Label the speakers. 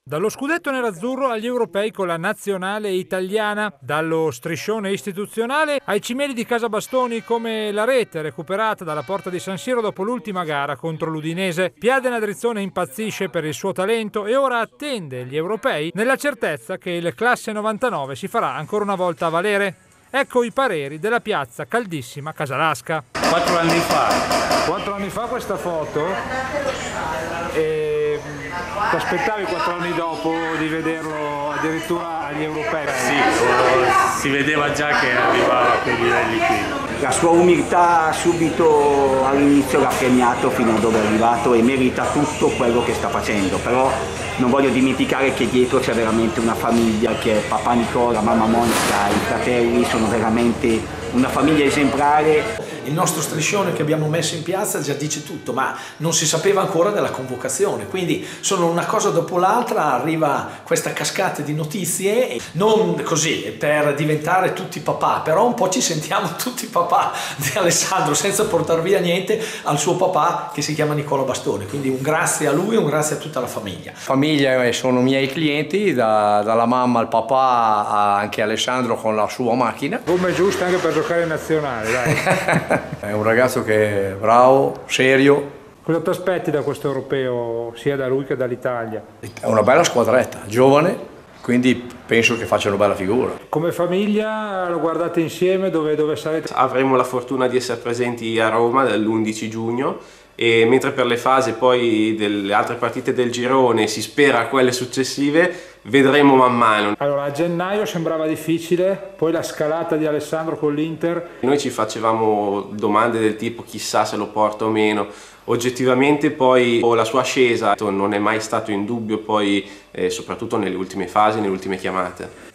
Speaker 1: Dallo scudetto nerazzurro agli europei con la nazionale italiana, dallo striscione istituzionale ai cimeli di Casabastoni come la rete recuperata dalla porta di San Siro dopo l'ultima gara contro l'Udinese. Piade Nadrizzone impazzisce per il suo talento e ora attende gli europei nella certezza che il classe 99 si farà ancora una volta valere. Ecco i pareri della piazza caldissima casalasca.
Speaker 2: 4 anni fa.
Speaker 1: 4 anni fa questa foto e ti aspettavi 4 anni dopo di vederlo addirittura agli europei?
Speaker 2: Sì, si vedeva già che arrivava a quei livelli qui.
Speaker 3: La sua umiltà subito all'inizio l'ha premiato fino a dove è arrivato e merita tutto quello che sta facendo, però non voglio dimenticare che dietro c'è veramente una famiglia, che è papà Nicola, mamma Monica, i fratelli sono veramente una famiglia esemplare.
Speaker 4: Il nostro striscione che abbiamo messo in piazza già dice tutto, ma non si sapeva ancora della convocazione, quindi sono una cosa dopo l'altra, arriva questa cascata di notizie, non così per diventare tutti papà, però un po' ci sentiamo tutti papà di Alessandro, senza portare via niente al suo papà che si chiama Nicola Bastoni, quindi un grazie a lui e un grazie a tutta la famiglia.
Speaker 5: Famiglia sono miei clienti, dalla mamma al papà anche Alessandro con la sua macchina.
Speaker 1: Come è giusto anche per giocare in nazionale, dai.
Speaker 5: È un ragazzo che è bravo, serio.
Speaker 1: Cosa ti aspetti da questo europeo, sia da lui che dall'Italia?
Speaker 5: È una bella squadretta, giovane, quindi penso che faccia una bella figura.
Speaker 1: Come famiglia lo guardate insieme, dove sarete?
Speaker 2: Avremo la fortuna di essere presenti a Roma l'11 giugno e mentre per le fasi poi delle altre partite del girone si spera a quelle successive, vedremo man mano.
Speaker 1: Allora, a gennaio sembrava difficile, poi la scalata di Alessandro con l'Inter.
Speaker 2: Noi ci facevamo domande del tipo chissà se lo porta o meno. Oggettivamente poi la sua ascesa non è mai stato in dubbio, poi soprattutto nelle ultime fasi, nelle ultime chiamate.